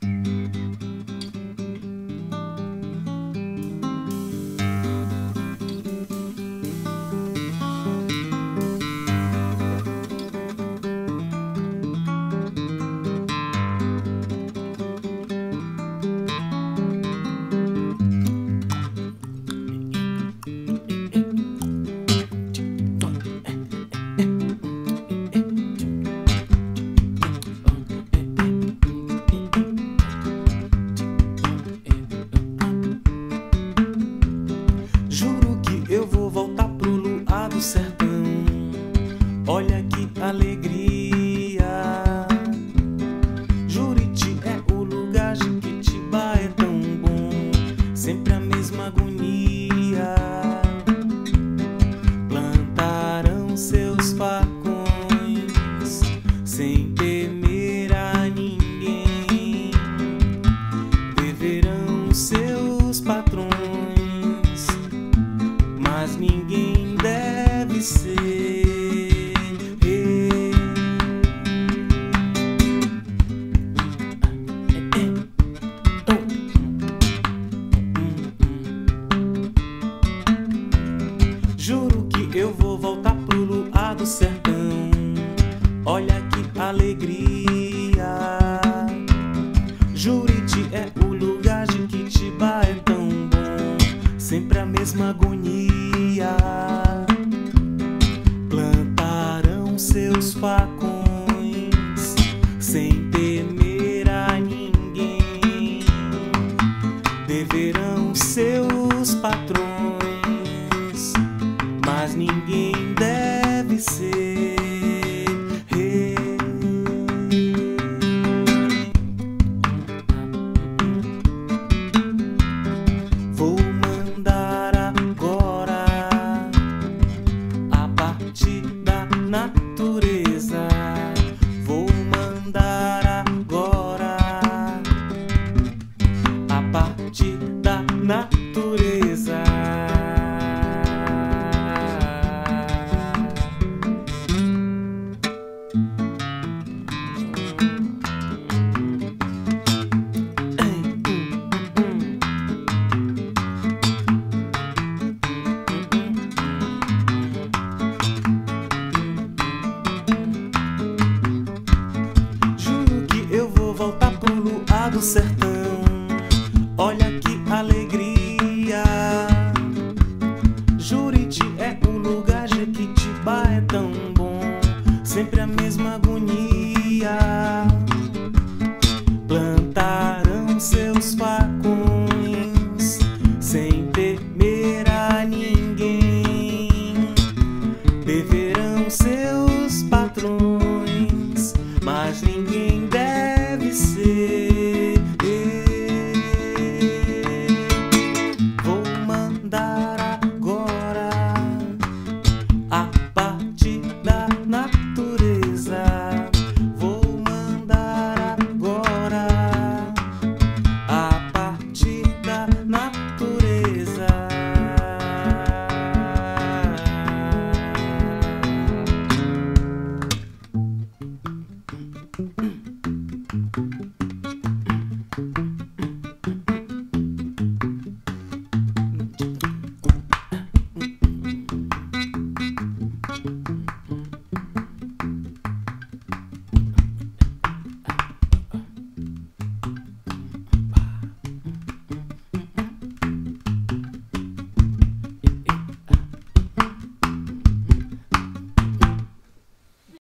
Eu vou voltar pro luar do sertão. Olha que alegria. Juriti é o lugar, Jequitibá é tão bom. Sempre a mesma agonia. Plantarão seus facões sem temer a ninguém. Deverão seus patrões, mas ninguém deve ser. Juro que eu vou voltar pro luar do sertão. Olha que alegria. Juriti é o lugar, Jequitibá é tão bom. Sempre a mesma agonia. Plantarão seus facões sem temer a ninguém. Deverão seus patrões, mas ninguém deve ser. Vou mandar agora a partir da natureza. Vou mandar agora a partir da natureza. Juro que eu vou voltar pro luar do sertão.